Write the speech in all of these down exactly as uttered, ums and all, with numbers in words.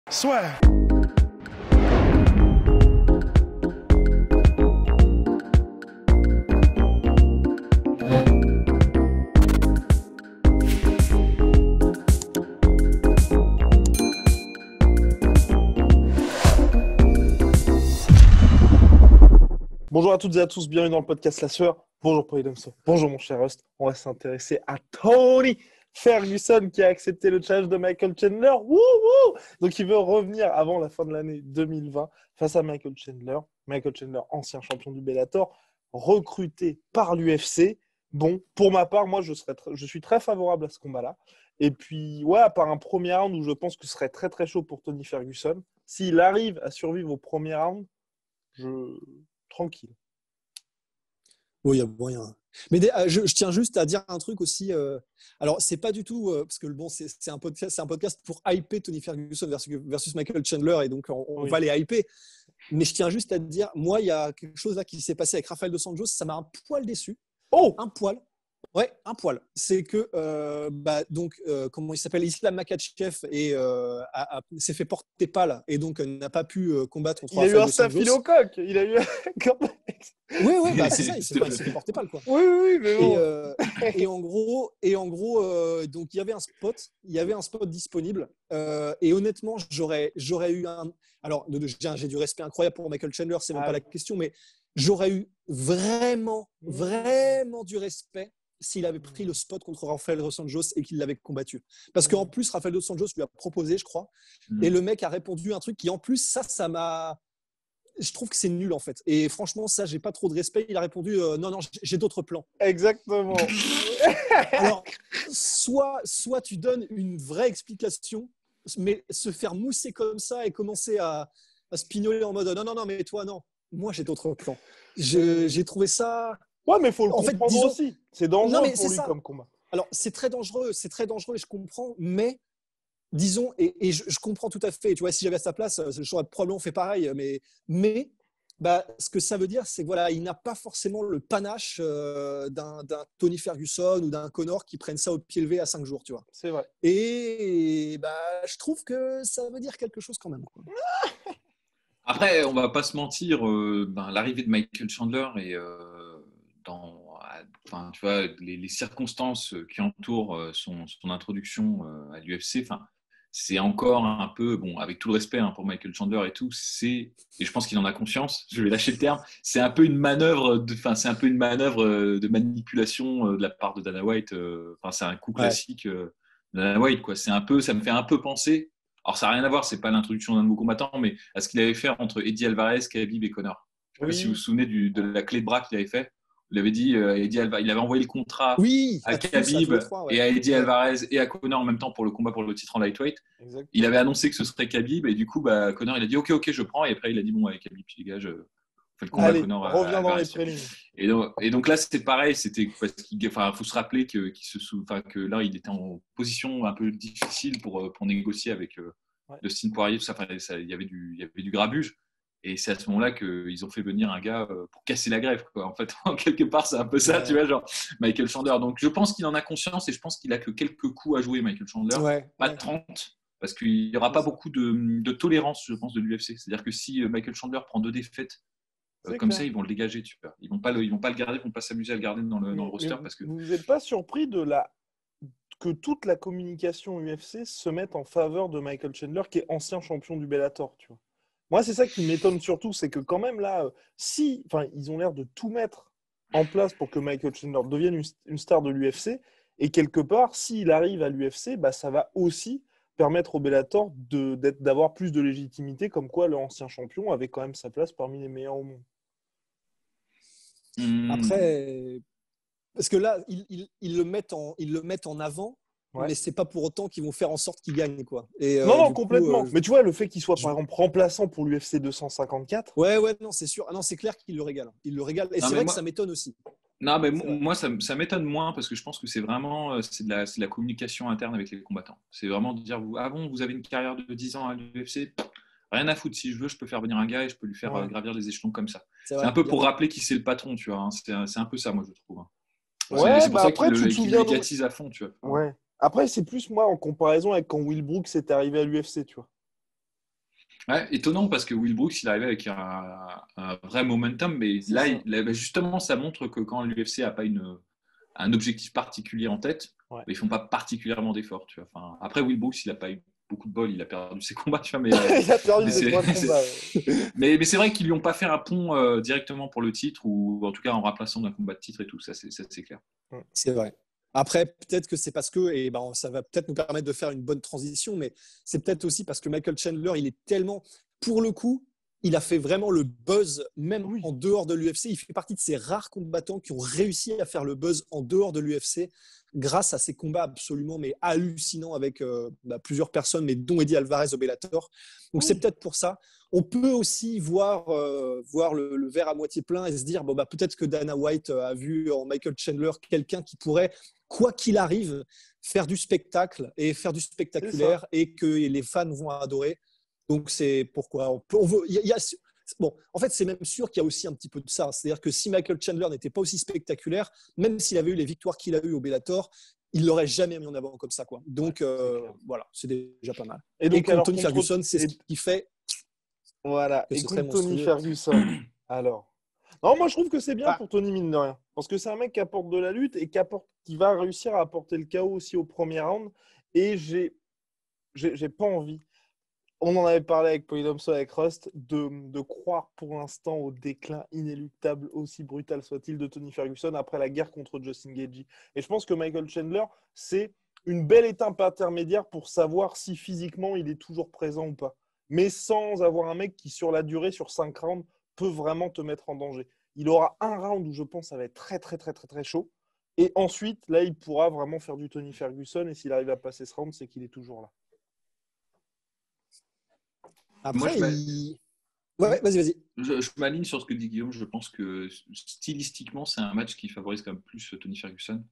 Soit. Bonjour à toutes et à tous, bienvenue dans le podcast La Sueur. Bonjour Paul Domso, bonjour mon cher Rust. On va s'intéresser à Tony Ferguson qui a accepté le challenge de Michael Chandler. Wouh wouh Donc il veut revenir avant la fin de l'année deux mille vingt face à Michael Chandler. Michael Chandler, ancien champion du Bellator, recruté par l'U F C. Bon, pour ma part, moi je, serais tr- je suis très favorable à ce combat-là. Et puis, ouais, à part un premier round où je pense que ce serait très très chaud pour Tony Ferguson, s'il arrive à survivre au premier round, je... tranquille. Oui, il y a moyen. Mais des- euh, je, je tiens juste à dire un truc aussi. euh, alors, c'est pas du tout euh, parce que bon, c'est c'est un podcast, c'est un podcast pour hyper Tony Ferguson versus, versus Michael Chandler et donc on, on Oui. va les hyper. Mais je tiens juste à te dire, moi, il y a quelque chose là qui s'est passé avec Rafael dos Anjos, ça m'a un poil déçu, Oh un poil. Ouais, un poil. C'est que euh, bah, donc euh, comment il s'appelle, Islam Makhachev et euh, a- a- s'est fait porter pâle et donc euh, n'a pas pu euh, combattre contre Il a eu Rafael un dos Anjos. staphylocoque. Il a eu un... Oui, oui, bah c'est ça. Il s'est pas- il s'est fait porter pâle quoi. Oui, oui, oui, mais Et, bon. euh, et en gros, et en gros euh, donc il y avait un spot, il y avait un spot disponible. euh, et honnêtement, j'aurais, j'aurais eu un. Alors, de- de- j'ai j'ai du respect incroyable pour Michael Chandler, c'est même Ah pas oui. la question, mais j'aurais eu vraiment, vraiment du respect s'il avait pris le spot contre Rafael dos Anjos et qu'il l'avait combattu. Parce qu'en plus, Rafael dos Anjos lui a proposé, je crois, Mm. et le mec a répondu un truc qui, en plus, ça, ça m'a. Je trouve que c'est nul en fait. Et franchement, ça, j'ai pas trop de respect. Il a répondu euh, non, non, j'ai- j'ai d'autres plans. Exactement. Alors, soit, soit tu donnes une vraie explication, mais se faire mousser comme ça et commencer à, à se pignoler en mode non, non, non, mais toi, non. Moi, j'ai d'autres plans. Je- J'ai trouvé ça. Ouais, mais faut le En fait, comprendre disons- aussi. C'est dangereux Non, mais pour c'est lui ça. comme combat. Alors, c'est très dangereux, c'est très dangereux et je comprends, mais disons, et, et je, je comprends tout à fait. Tu vois, si j'avais à sa place, j'aurais probablement fait pareil. Mais, mais bah, ce que ça veut dire, c'est que voilà, il n'a pas forcément le panache euh, d'un, d'un Tony Ferguson ou d'un Conor qui prennent ça au pied levé à cinq jours, tu vois. C'est vrai. Et bah, je trouve que ça veut dire quelque chose quand même, quoi. Après, on va pas se mentir, euh, ben, l'arrivée de Michael Chandler et euh, dans, enfin, tu vois, les, les circonstances qui entourent euh, son, son introduction euh, à l'U F C, enfin, c'est encore un peu, bon, avec tout le respect hein, pour Michael Chandler et tout, c'est, et je pense qu'il en a conscience, je vais lâcher le terme, c'est un peu une manœuvre, de, enfin, c'est un peu une manœuvre euh, de manipulation euh, de la part de Dana White. euh, Enfin, c'est un coup Ouais. classique euh, de Dana White, quoi. C'est un peu, ça me fait un peu penser. Alors, ça n'a rien à voir, c'est pas l'introduction d'un nouveau combattant, mais à ce qu'il avait fait entre Eddie Alvarez, Khabib et Conor. Je ne sais pas si vous vous Oui. souvenez du, de la clé de bras qu'il avait fait. Il avait dit, euh, Eddie Alvarez, il avait envoyé le contrat Oui, à à tous, à tous Khabib les trois. Ouais. et à Eddie Ouais. Alvarez et à Conor en même temps pour le combat pour le titre en lightweight. Exactement. Il avait annoncé que ce serait Khabib et du coup, bah, Conor, il a dit OK, OK, je prends. Et après, il a dit bon, avec Khabib, tu dégages, euh, on fait le combat Allez, Conor à, reviens à dans les Alvarez. prélims. Et donc, et donc là, c'était pareil. C'était parce qu'il, enfin, faut se rappeler que, qu'il se sou... enfin, que là, il était en position un peu difficile pour, pour négocier avec euh, Ouais. Dustin Poirier. Tout ça, enfin, ça, il y avait du, il y avait du grabuge. Et c'est à ce moment-là qu'ils ont fait venir un gars euh, pour casser la grève, quoi. En fait, en quelque part, c'est un peu ça, Ouais. tu vois, genre Michael Chandler. Donc, je pense qu'il en a conscience et je pense qu'il a que quelques coups à jouer, Michael Chandler. Ouais, Pas ouais. trente, parce qu'il n'y aura C'est pas ça. beaucoup de, de tolérance, je pense, de l'U F C. C'est-à-dire que si euh, Michael Chandler prend deux défaites euh, C'est comme clair. ça, ils vont le dégager, tu vois. Ils vont pas le, ils vont pas le garder, ils vont pas s'amuser à le garder dans le, dans le Mais, roster mais parce que. vous n'êtes pas surpris de la... que toute la communication U F C se mette en faveur de Michael Chandler, qui est ancien champion du Bellator, tu vois. Moi, c'est ça qui m'étonne surtout, c'est que quand même là, euh, si, enfin, ils ont l'air de tout mettre en place pour que Michael Chandler devienne une, une star de l'U F C, et quelque part, s'il arrive à l'U F C, bah, ça va aussi permettre au Bellator de, d'être, d'avoir plus de légitimité, comme quoi l'ancien champion avait quand même sa place parmi les meilleurs au monde. Hmm. Après, parce que là, ils, ils, ils le mettent en, ils le mettent en avant, Ouais. mais c'est pas pour autant qu'ils vont faire en sorte qu'il gagne, quoi. Et, euh, Non, non, du coup, complètement. euh, je- Mais tu vois, le fait qu'il soit, je- par exemple, remplaçant pour l'U F C deux cent cinquante-quatre, Ouais, ouais, non, c'est sûr. Ah non, c'est clair qu'il le régale. Il le régale. Et Non, c'est mais vrai moi- que ça m'étonne aussi. Non, mais C'est vrai. moi, ça, ça m'étonne moins parce que je pense que c'est vraiment euh, c'est de, la, c'est de la communication interne avec les combattants. C'est vraiment de dire vous, ah bon, vous avez une carrière de dix ans à l'U F C, rien à foutre. Si je veux, je peux faire venir un gars et je peux lui faire Ouais. euh, gravir les échelons comme ça. C'est C'est vrai. un peu Il y a pour des- rappeler qui c'est le patron, tu vois. hein. C'est, un- c'est un peu ça, moi, je trouve. hein. Ouais, C'est- et c'est pour bah ça après, qu'il tu le, te qu'il souviens de- médiatise à fond, tu vois. ouais. Après, c'est plus moi en comparaison avec quand Will Brooks est arrivé à l'U F C, tu vois. Ouais, étonnant parce que Will Brooks, il arrivait avec un, un vrai momentum, mais C'est là, ça. il- là, justement, ça montre que quand l'U F C n'a pas une, un objectif particulier en tête, Ouais. ils font pas particulièrement d'efforts. Tu vois. Enfin, après, Will Brooks, il n'a pas eu beaucoup de bol, il a perdu ses combats, tu vois, mais, euh, Il a perdu mais ses c'est trois c'est- combats. Ouais. mais, mais c'est vrai qu'ils lui ont pas fait un pont euh, directement pour le titre, ou en tout cas en remplaçant d'un combat de titre et tout, ça c'est ça, c'est clair. C'est vrai. Après, peut-être que c'est parce que, et ben, ça va peut-être nous permettre de faire une bonne transition, mais c'est peut-être aussi parce que Michael Chandler, il est tellement, pour le coup, il a fait vraiment le buzz, même Oui. en dehors de l'U F C. Il fait partie de ces rares combattants qui ont réussi à faire le buzz en dehors de l'U F C grâce à ses combats absolument mais hallucinants avec euh, bah, plusieurs personnes, mais dont Eddie Alvarez au Bellator. Donc Oui. c'est peut-être pour ça. On peut aussi voir, euh, voir le, le verre à moitié plein et se dire bon, bah, peut-être que Dana White a vu en Michael Chandler quelqu'un qui pourrait, quoi qu'il arrive, faire du spectacle et faire du spectaculaire et que les fans vont adorer. Donc c'est pourquoi on peut, on veut, il y a, il y a, bon, en fait, c'est même sûr qu'il y a aussi un petit peu de ça. C'est-à-dire que si Michael Chandler n'était pas aussi spectaculaire, même s'il avait eu les victoires qu'il a eues au Bellator, il l'aurait jamais mis en avant comme ça, quoi. Donc euh, voilà, c'est déjà pas mal. Et donc, et contre alors, Tony contre... Ferguson, c'est ce et... qui fait Voilà. que Et ce serait contre Tony monstrueux. Ferguson, alors. Non, moi je trouve que c'est bien Ah, pour Tony, mine de rien. Parce que c'est un mec qui apporte de la lutte et qui, apporte... qui va réussir à apporter le chaos aussi au premier round. Et j'ai, j'ai, j'ai pas envie. On en avait parlé avec Polydomso, avec Rust, de, de croire pour l'instant au déclin inéluctable, aussi brutal soit-il, de Tony Ferguson après la guerre contre Justin Gaethje. Et je pense que Michael Chandler, c'est une belle étape intermédiaire pour savoir si physiquement il est toujours présent ou pas. Mais sans avoir un mec qui, sur la durée, sur cinq rounds, peut vraiment te mettre en danger. Il aura un round où je pense ça va être très, très, très, très, très chaud. Et ensuite, là, il pourra vraiment faire du Tony Ferguson. Et s'il arrive à passer ce round, c'est qu'il est toujours là. Moi, après, je, m'a- il... ouais, vas-y, vas-y. je, je m'aligne sur ce que dit Guillaume. Je pense que stylistiquement, c'est un match qui favorise quand même plus Tony Ferguson.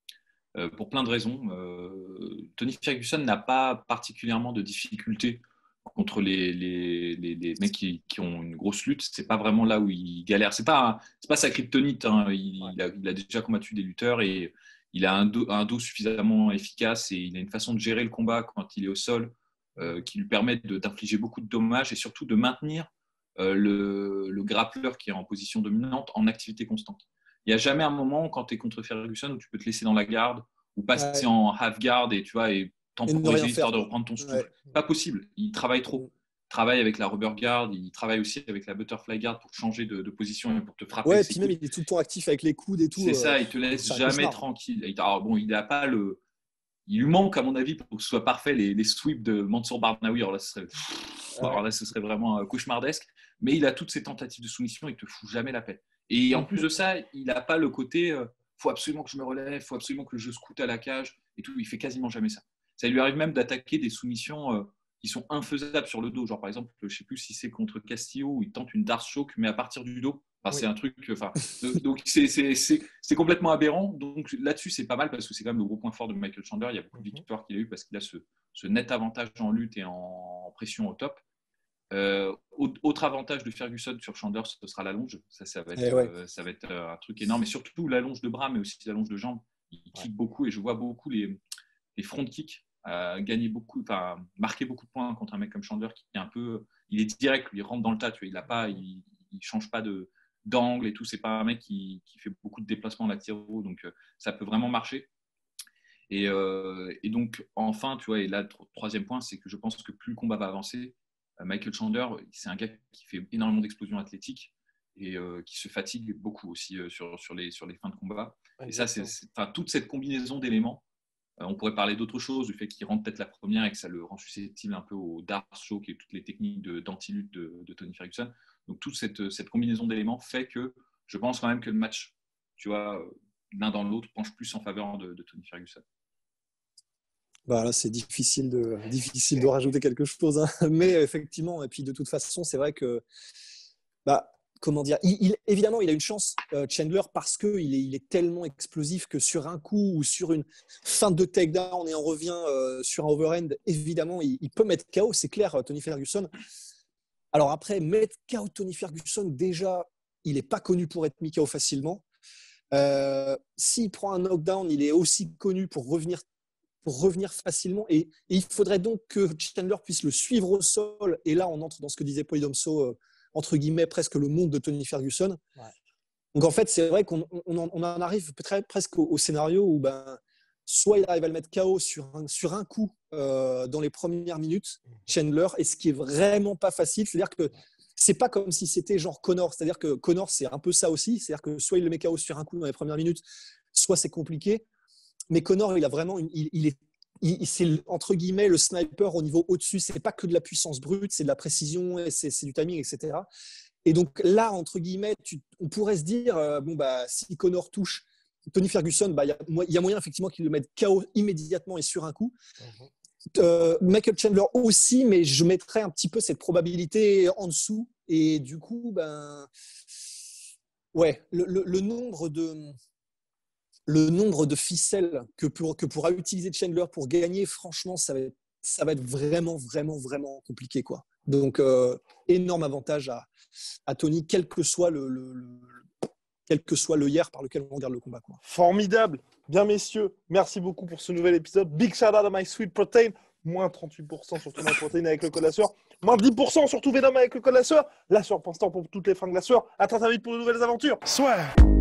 Euh, pour plein de raisons. Euh, Tony Ferguson n'a pas particulièrement de difficultés contre les, les, les, les mecs qui, qui, ont une grosse lutte. C'est pas vraiment là où il galère. C'est pas, c'est pas sa kryptonite. Hein. Il, Ouais. il, a, il, a, déjà combattu des lutteurs et il a un dos, un dos suffisamment efficace et il a une façon de gérer le combat quand il est au sol euh, qui lui permet d'infliger beaucoup de dommages et surtout de maintenir euh, le, le grappleur qui est en position dominante en activité constante. Il n'y a jamais un moment quand tu es contre Ferguson où tu peux te laisser dans la garde ou passer Ouais. en half guard et tu vois et Et ne rien temporiser faire, histoire de quoi. reprendre ton souffle. Ouais. Pas possible. Il travaille trop. Il travaille avec la rubber guard, il travaille aussi avec la butterfly guard pour changer de, de position et pour te frapper Ouais, et avec ses puis même, coudes. il est tout le temps actif avec les coudes et tout. C'est euh, ça, il te laisse c'est un jamais cauchemar. tranquille. Alors bon, il n'a pas le. Il lui manque, à mon avis, pour que ce soit parfait, les, les sweeps de Mansour Barnaoui. Alors là, ce serait, alors Ouais. là, ce serait vraiment cauchemardesque. Mais il a toutes ces tentatives de soumission, il te fout jamais la paix. Et en plus de ça, il n'a pas le côté euh, faut absolument que je me relève, faut absolument que je scoute à la cage et tout. Il fait quasiment jamais ça. Ça lui arrive même d'attaquer des soumissions euh, qui sont infaisables sur le dos. Genre, par exemple, je ne sais plus si c'est contre Castillo où il tente une Darce Choke, mais à partir du dos. Enfin, Oui. c'est un truc. Enfin, donc, c'est complètement aberrant. Donc, là-dessus, c'est pas mal parce que c'est quand même le gros point fort de Michael Chandler. Il y a beaucoup de victoires qu'il a eu parce qu'il a ce, ce net avantage en lutte et en pression au top. Euh, autre avantage de Ferguson sur Chandler, ce sera la longe. Ça, ça va être, Eh ouais. euh, ça va être un truc énorme. Et surtout la longe de bras, mais aussi la longe de jambes. Il kick ouais. beaucoup et je vois beaucoup les, les front kicks euh, gagner beaucoup, enfin marquer beaucoup de points contre un mec comme Chandler qui est un peu, il est direct, lui, il rentre dans le tas. Tu vois, il a pas, il, il change pas de d'angle et tout. C'est pas un mec qui, qui fait beaucoup de déplacements latéraux, donc euh, ça peut vraiment marcher. Et, euh, et donc enfin, tu vois, et là troisième point, c'est que je pense que plus le combat va avancer, Michael Chandler, c'est un gars qui fait énormément d'explosions athlétiques et euh, qui se fatigue beaucoup aussi euh, sur, sur, les, sur les fins de combat. Exactement. Et ça, c'est, c'est, enfin, toute cette combinaison d'éléments, euh, on pourrait parler d'autre chose, du fait qu'il rentre peut-être la première et que ça le rend susceptible un peu au Darce Choke et toutes les techniques de, d'anti-lutte de, de Tony Ferguson. Donc toute cette, cette combinaison d'éléments fait que je pense quand même que le match, tu vois, l'un dans l'autre, penche plus en faveur de, de Tony Ferguson. Bah là, c'est difficile de, difficile de rajouter quelque chose. Hein. Mais effectivement, et puis de toute façon, c'est vrai que, bah, comment dire, il, il, évidemment, il a une chance, euh, Chandler, parce qu'il est, il est tellement explosif que sur un coup ou sur une fin de takedown et on revient euh, sur un overhand, évidemment, il, il peut mettre K O, c'est clair, Tony Ferguson. Alors après, mettre K O Tony Ferguson, déjà, il n'est pas connu pour être mis K O facilement. Euh, s'il prend un knockdown, il est aussi connu pour revenir pour revenir facilement. Et, et il faudrait donc que Chandler puisse le suivre au sol. Et là, on entre dans ce que disait Polydomso, euh, entre guillemets, presque le monde de Tony Ferguson. Ouais. Donc, en fait, c'est vrai qu'on on en, on en arrive presque au, au scénario où ben, soit il arrive à le mettre K O sur un, sur un coup euh, dans les premières minutes, Chandler, et ce qui est vraiment pas facile. C'est-à-dire que c'est pas comme si c'était genre Conor. C'est-à-dire que Conor, c'est un peu ça aussi. C'est-à-dire que soit il le met K O sur un coup dans les premières minutes, soit c'est compliqué. Mais Conor, il a vraiment, une, il, il est, il, c'est entre guillemets le sniper au niveau au-dessus. C'est pas que de la puissance brute, c'est de la précision, et c'est, c'est du timing, et cetera. Et donc là, entre guillemets, tu, on pourrait se dire, euh, bon bah, si Conor touche Tony Ferguson, bah, il y, y a moyen effectivement qu'il le mette K O immédiatement et sur un coup. Mm-hmm. Euh, Michael Chandler aussi, mais je mettrais un petit peu cette probabilité en dessous. Et du coup, ben, ouais, le, le, le nombre de le nombre de ficelles que, pour, que pourra utiliser Chandler pour gagner, franchement, ça va être, ça va être vraiment, vraiment, vraiment compliqué, quoi. Donc, euh, énorme avantage à, à Tony, quel que soit le, le, le, quel que soit le hier par lequel on regarde le combat, quoi. Formidable. Bien, messieurs, merci beaucoup pour ce nouvel épisode. Big shout out à My Sweet Protein. Moins trente-huit pour cent sur tout ma protéine avec le code la sueur. Moins dix pour cent sur tout Venom avec le code la sueur. La sueur pense-temps pour toutes les fringues la sueur. À très très vite pour de nouvelles aventures. Soit.